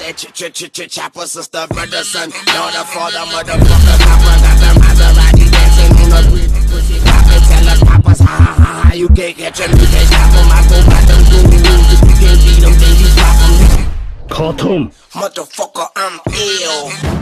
that chopper, sister, brother, son, daughter, father, motherfucker, copper, got the Maserati dancing on the bridge, pussy poppin', tell the coppers, ha ha ha ha, you can't catch 'em, you can't stop 'em, I go by them gurus, if you can't beat 'em, then you drop 'em. Khatam. Motherfucker, I'm ill.